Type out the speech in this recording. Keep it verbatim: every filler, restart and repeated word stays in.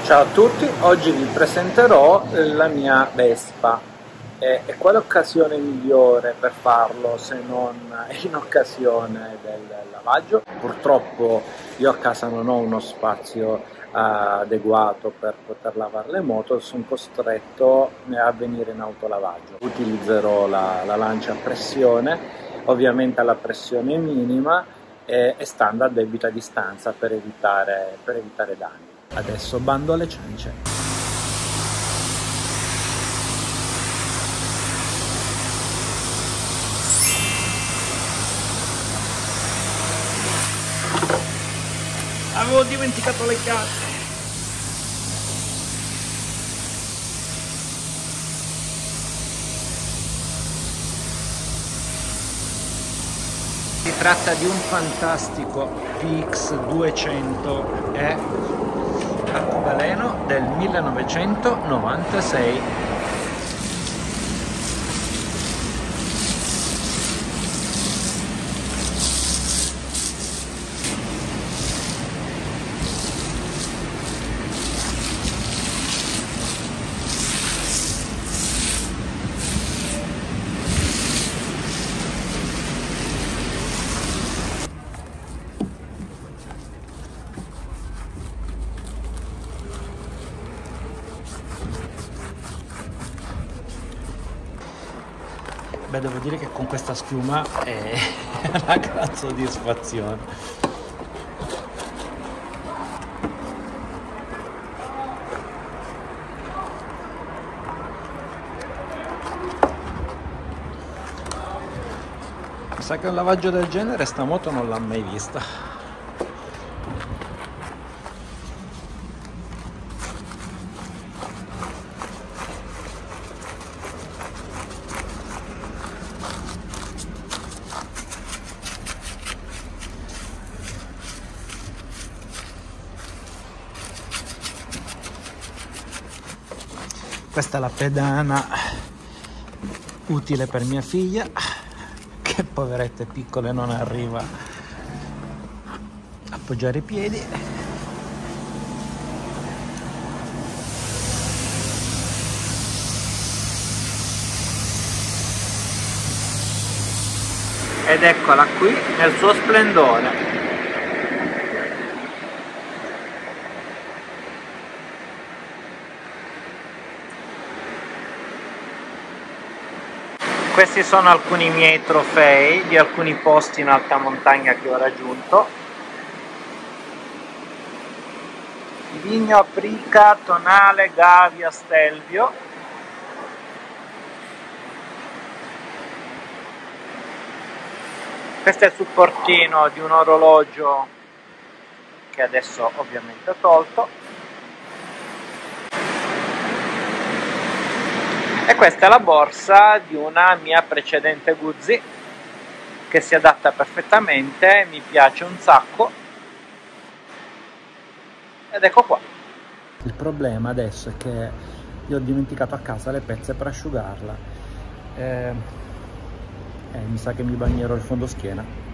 Ciao a tutti, oggi vi presenterò la mia Vespa e, e quale occasione migliore per farlo se non in occasione del lavaggio. Purtroppo io a casa non ho uno spazio uh, adeguato per poter lavare le moto, sono costretto a venire in autolavaggio. Utilizzerò la, la lancia a pressione, ovviamente alla pressione minima e, e stando a debita distanza per evitare, per evitare danni. Adesso bando alle ciance. Avevo dimenticato le carte. Si tratta di un fantastico P X duecento E arcobaleno del millenovecentonovantasei. Beh, devo dire che con questa schiuma è una gran soddisfazione. Mi sa che un lavaggio del genere sta moto non l'ha mai vista. Questa è la pedana utile per mia figlia, che poveretta è piccola e non arriva a appoggiare i piedi. Ed eccola qui nel suo splendore. Questi sono alcuni miei trofei di alcuni posti in alta montagna che ho raggiunto. Livigno, Aprica, Tonale, Gavia, Stelvio. Questo è il supportino di un orologio che adesso ovviamente ho tolto. E questa è la borsa di una mia precedente Guzzi che si adatta perfettamente, mi piace un sacco ed ecco qua. Il problema adesso è che io ho dimenticato a casa le pezze per asciugarla e, e mi sa che mi bagnerò il fondoschiena.